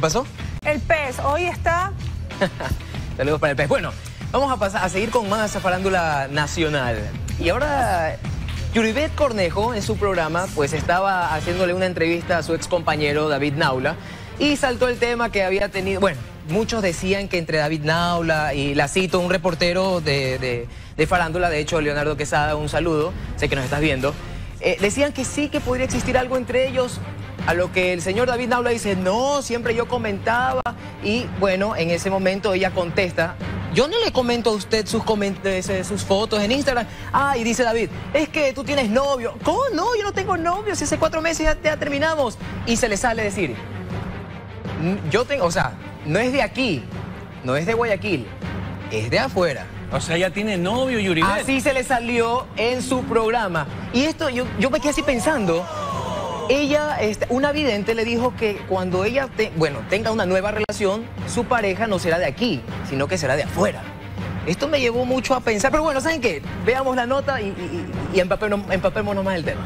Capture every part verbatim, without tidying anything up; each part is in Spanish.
pasó? El pez, hoy está... Saludos para el pez. Bueno, vamos a pasar a seguir con más farándula nacional. Y ahora, Yuribet Cornejo, en su programa, pues estaba haciéndole una entrevista a su ex compañero David Naula y saltó el tema que había tenido... Bueno, muchos decían que entre David Naula y, la cito, un reportero de, de, de farándula, de hecho, Leonardo Quesada, un saludo, sé que nos estás viendo, eh, decían que sí, que podría existir algo entre ellos. A lo que el señor David Naula dice, no, siempre yo comentaba. Y bueno, en ese momento ella contesta, yo no le comento a usted sus, sus fotos en Instagram. Ah, y dice David, es que tú tienes novio. ¿Cómo no? Yo no tengo novio, si hace cuatro meses ya, ya terminamos. Y se le sale decir, yo tengo, o sea, no es de aquí, no es de Guayaquil, es de afuera. O sea, ya tiene novio, Yuribet. Así se le salió en su programa. Y esto, yo, yo me quedé así pensando... Ella, una vidente, le dijo que cuando ella te, bueno, tenga una nueva relación, su pareja no será de aquí, sino que será de afuera. Esto me llevó mucho a pensar, pero bueno, ¿saben qué? Veamos la nota y, y, y empapémonos, empapémonos más el tema.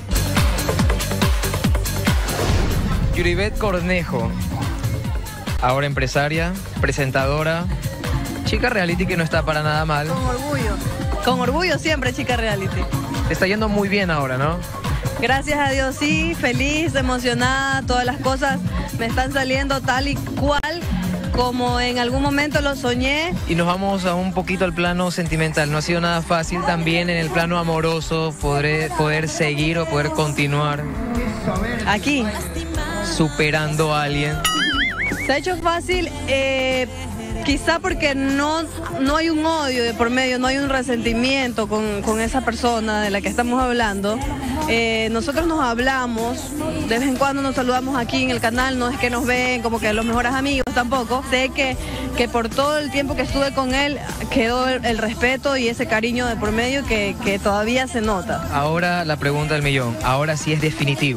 Yuribet Cornejo, ahora empresaria, presentadora, chica reality que no está para nada mal. Con orgullo, con orgullo siempre, chica reality. Te está yendo muy bien ahora, ¿no? Gracias a Dios, sí, feliz, emocionada, todas las cosas me están saliendo tal y cual como en algún momento lo soñé. Y nos vamos a un poquito al plano sentimental. No ha sido nada fácil también en el plano amoroso poder, poder seguir o poder continuar. Aquí. Superando a alguien. Se ha hecho fácil, eh, quizá porque no, no hay un odio de por medio, no hay un resentimiento con, con esa persona de la que estamos hablando. Eh, nosotros nos hablamos, de vez en cuando nos saludamos aquí en el canal, no es que nos ven como que los mejores amigos tampoco. Sé que, que por todo el tiempo que estuve con él quedó el, el respeto y ese cariño de por medio que, que todavía se nota. Ahora la pregunta del millón, ahora sí es definitivo.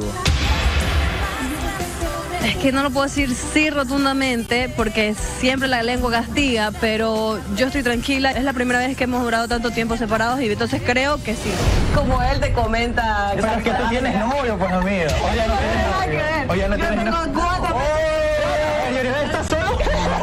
Es que no lo puedo decir sí rotundamente porque siempre la lengua castiga, pero yo estoy tranquila. Es la primera vez que hemos durado tanto tiempo separados y entonces creo que sí. Como él te comenta... Pero es que tú tienes novio, pues amigo. Oye, no tienes novio. Oye, no tienes novio. Oye, ¿estás solo?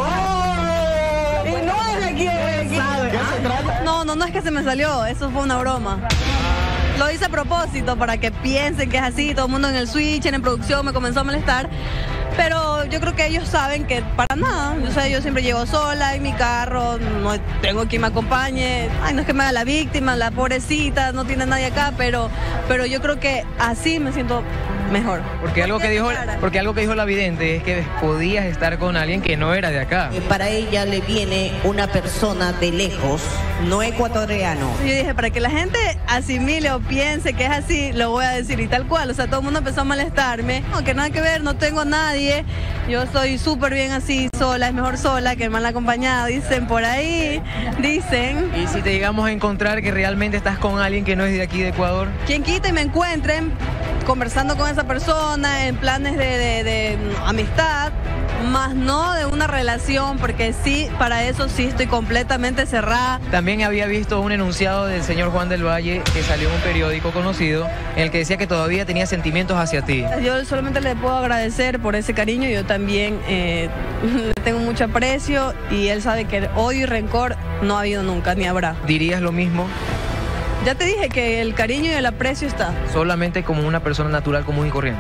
Y no es de aquí. ¿Qué se trata? No, no, no es que se me salió, eso fue una broma. Lo hice a propósito para que piensen que es así, todo el mundo en el switch, en producción me comenzó a molestar, pero yo creo que ellos saben que para nada, o sea, yo siempre llego sola en mi carro, no tengo quien me acompañe, ay, no es que me haga la víctima, la pobrecita, no tiene nadie acá, pero, pero yo creo que así me siento mejor. Porque algo que dijo, porque algo que dijo la vidente es que podías estar con alguien que no era de acá. Para ella le viene una persona de lejos, no ecuatoriano. Yo dije, para que la gente asimile o piense que es así, lo voy a decir y tal cual. O sea, todo el mundo empezó a molestarme. No, que nada que ver, no tengo a nadie. Yo estoy súper bien así, sola, es mejor sola que mal acompañada. Dicen por ahí, dicen. ¿Y si te llegamos a encontrar que realmente estás con alguien que no es de aquí de Ecuador? Quien quita y me encuentren conversando con esa persona en planes de, de, de amistad, más no de una relación, porque sí, para eso sí estoy completamente cerrada. También había visto un enunciado del señor Juan del Valle que salió en un periódico conocido en el que decía que todavía tenía sentimientos hacia ti. Yo solamente le puedo agradecer por ese cariño, yo también eh, le tengo mucho aprecio y él sabe que odio y rencor no ha habido nunca, ni habrá. ¿Dirías lo mismo? Ya te dije que el cariño y el aprecio está. Solamente como una persona natural, común y corriente.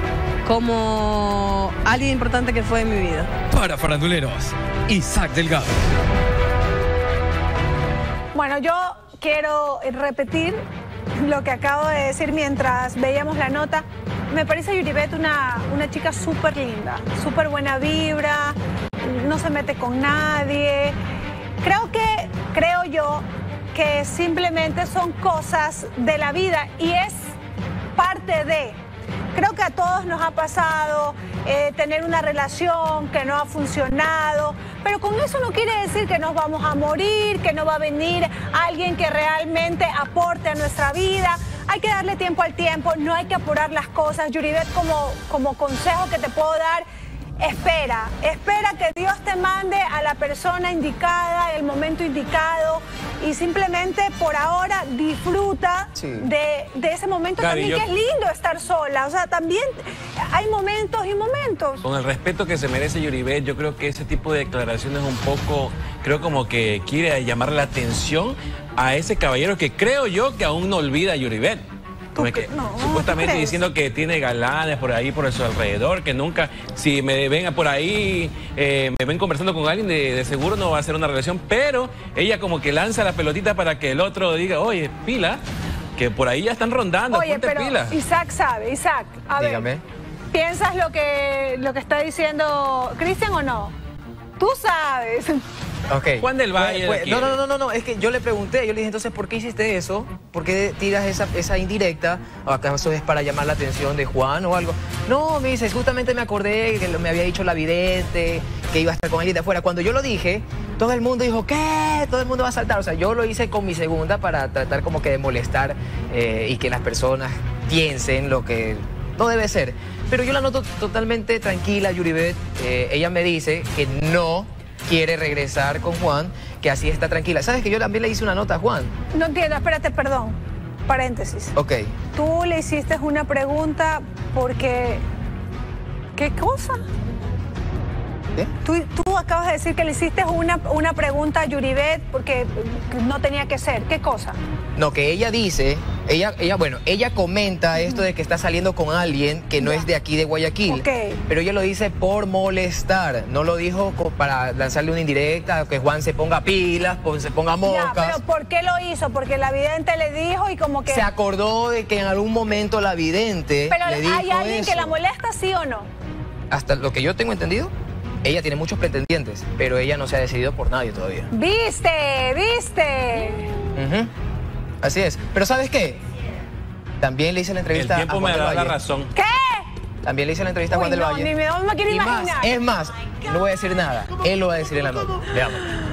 Como alguien importante que fue en mi vida. Para faranduleros, Isaac Delgado. Bueno, yo quiero repetir lo que acabo de decir mientras veíamos la nota. Me parece Yuribet una, una chica súper linda, súper buena vibra, no se mete con nadie. Creo que, creo yo, que simplemente son cosas de la vida y es parte de... Creo que a todos nos ha pasado eh, tener una relación que no ha funcionado, pero con eso no quiere decir que nos vamos a morir, que no va a venir alguien que realmente aporte a nuestra vida. Hay que darle tiempo al tiempo, no hay que apurar las cosas. Yuribet, como, como consejo que te puedo dar, espera, espera que Dios te mande a la persona indicada, el momento indicado. y simplemente por ahora disfruta sí. de, de ese momento. Claro, también yo... que es lindo estar sola, o sea, también hay momentos y momentos. Con el respeto que se merece Yuribet, yo creo que ese tipo de declaraciones un poco, creo como que quiere llamar la atención a ese caballero que creo yo que aún no olvida a Yuribet. Como que, no, supuestamente diciendo que tiene galanes por ahí, por su alrededor, que nunca, si me ven por ahí, eh, me ven conversando con alguien, de, de seguro no va a ser una relación, pero ella como que lanza la pelotita para que el otro diga, oye, pila, que por ahí ya están rondando, Oye, ponte pero pila. Isaac sabe, Isaac, a Dígame. ver, ¿piensas lo que, lo que está diciendo Cristian o no? Tú sabes. Ok. Juan del Valle. Pues, pues, de no, aquí. no, no, no, no, es que yo le pregunté, yo le dije, entonces, ¿por qué hiciste eso? ¿Por qué tiras esa, esa indirecta? ¿O acaso es para llamar la atención de Juan o algo? No, me dice, justamente me acordé que me había dicho la vidente, que iba a estar con alguien de afuera. Cuando yo lo dije, todo el mundo dijo, ¿qué? Todo el mundo va a saltar. O sea, yo lo hice con mi segunda para tratar como que de molestar eh, y que las personas piensen lo que no debe ser. Pero yo la noto totalmente tranquila, Yuribet. Eh, ella me dice que no quiere regresar con Juan, que así está tranquila. ¿Sabes que yo también le hice una nota a Juan? No entiendo, espérate, perdón. Paréntesis. Ok. Tú le hiciste una pregunta porque... ¿Qué cosa? ¿Qué? Tú, tú acabas de decir que le hiciste una, una pregunta a Yuribet porque no tenía que ser. ¿Qué cosa? No, que ella dice, ella, ella, bueno, ella comenta esto de que está saliendo con alguien que no Ya. es de aquí de Guayaquil. Ok. Pero ella lo dice por molestar, no lo dijo co- para lanzarle una indirecta, que Juan se ponga pilas, po- se ponga Ya, moscas. pero ¿por qué lo hizo? Porque la vidente le dijo y como que... Se acordó de que en algún momento la vidente Pero le dijo ¿hay alguien eso. que la molesta, sí o no? Hasta lo que yo tengo entendido, ella tiene muchos pretendientes, pero ella no se ha decidido por nadie todavía. ¿Viste? ¿Viste? Ujú. Así es. Pero ¿sabes qué? También le hice la El entrevista a tiempo Juan me del da la Valle. razón. ¿Qué? También le hice la entrevista a Uy, Juan del no, Valle. ni me, no me quiero Y más, imaginar. es más, no voy a decir nada. Él lo va a decir en la nota. Veamos.